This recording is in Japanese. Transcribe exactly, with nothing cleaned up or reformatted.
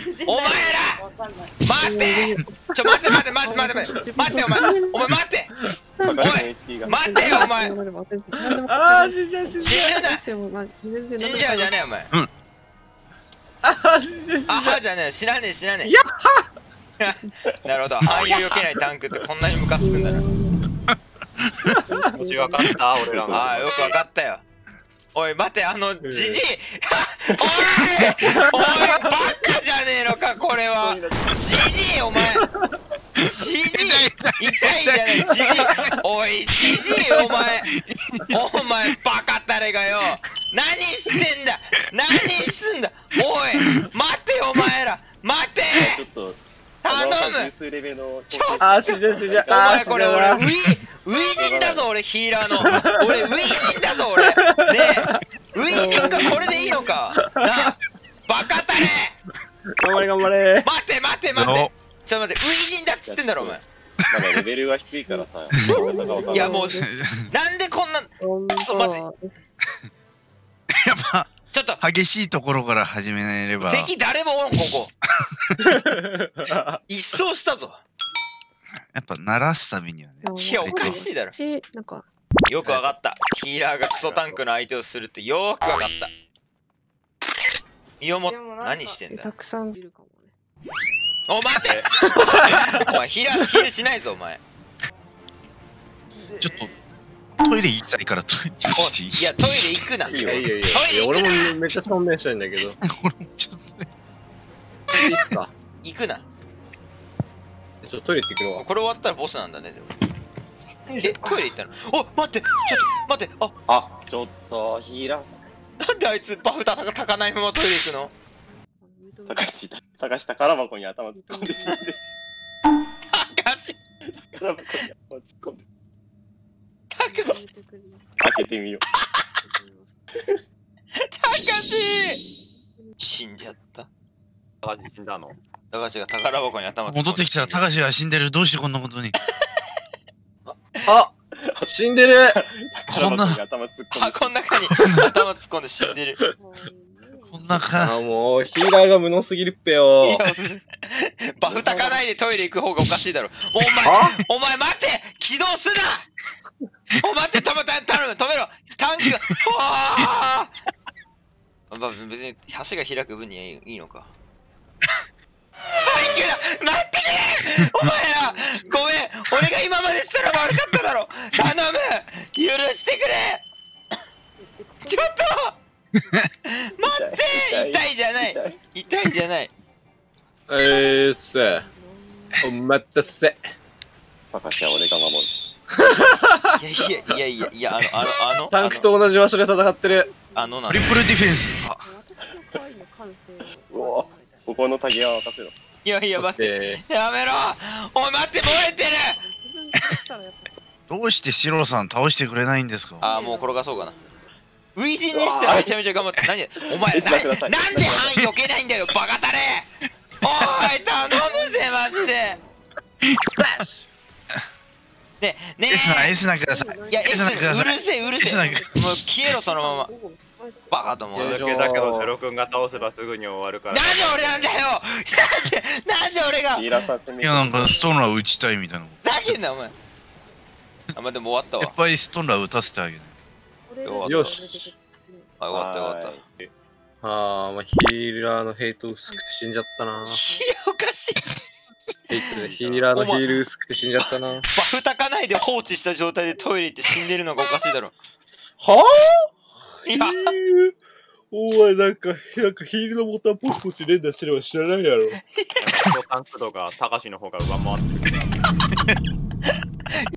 お前ら待ってちょ待って待って待って待って待って待ってお前お前待っておい待ってよお前あー死んじゃう死んじ死ゃうぬな死んじゃうじゃねえお前あー死んじゃう死んじあゃはじゃねえ知らねえ知らねやっえなるほど範囲を避けないタンクってこんなにムカつくんだなもし分かった俺らの。 ああよくわかったよおい待ってあのじじいおいおいバカじゃねえのかこれはじじいお前じじい痛いじゃないじじいおいじじいお前お前バカたれがよ何してんだ何すんだおい待ってよお前ら待って頼むちょっとあー死んじゃう死んじゃうおあ前これ俺ウィウィジンだぞ俺ヒーラーの俺ウィジンだぞ俺ねえウィジンかこれでいいのかなあバカタレ頑張れ頑張れ待って待って待ってちょっと待ってウィジンだっつってんだろお前まだレベルが低いからさ。 いやもうなんでこんなちょっと待ってやっぱちょっと激しいところから始めれば敵誰もおんここ一掃したぞやっぱ鳴らすためにはねいやおかしいだろなんかよくわかったヒーラーがクソタンクの相手をするってよーくわかった身をも何してんだたくさんいるかもね。 お待てお前ヒーラーヒールしないぞお前ちょっとトイレ行きたいからトイレ行っていいいやトイレ行くないいよいいよいいよトイレ行く俺なもめっちゃ証明したいんだけどいいっ俺もちょっとねすか行くなちょっとトイレ行ってくるわこれ終わったらボスなんだねでもえトイレ行ったのお待ってちょっと待ってああ、ちょっとヒーラーさん。 なんであいつバフたたかないままトイレ行くの高橋だ。高橋宝箱に頭突っ込んで死んで。 高橋宝箱に頭突っ込んで。 高橋開けてみよ高橋死んじゃった高橋死んだの。 高橋が宝箱に頭突っ込んで戻ってきたら高橋が死んでるどうしてこんなことにあ死んでるう。宝こんな箱に頭突っ込んで。 箱の中に頭突っ込んで死んでるこんなかあもうヒーラーが無能すぎるっぺよいやバフたかないでトイレ行く方がおかしいだろお前お前待って起動すなお待って止めた頼む止めろタンクああまあ別に橋が開く分にはいいのかはい行くな待ってくれお前らごめん俺が今までしたら悪かっただろ頼む許してくれちょっと待って痛いじゃない痛いじゃないえーっせお待たせ高橋は俺が守る。 いやいやいやいやいやあのあのあのタンクと同じ場所で戦ってるあのなトリプルディフェンスあうわここのタゲは任せろ。 いやいや待ってやめろおい待って漏れてるどうしてシロさん倒してくれないんですかああもう転がそうかなウイジンにしてはめちゃめちゃ頑張って何お前エスラくださいななんで範囲避けないんだよバカタレおい頼むぜマジでねえねエスナエスナくださいいやエスエスナくだうるさいせえうるせえエスナもう消えろそのままバカと思うなんでだけだけどゼロ君が倒せばすぐに終わるから。 俺なんだよなんでなんで俺がヒーラーさん攻めいやなんかストーンラー打ちたいみたいなふざけんなお前あまあでも終わったわいっぱいストーンラー打たせてあげるよしあよかったよかったいあーまあヒーラーのヘイト薄くて死んじゃったなやおかしいヘイトでヒーラーのヒール薄くて死んじゃったなバフたかないで放置した状態でトイレ行って死んでるのがおかしいだろはぁいやお前なんか、なんかヒールのボタンポチポチ連打してれば知らないやろ。 タンク度が高橋の方が上回ってる。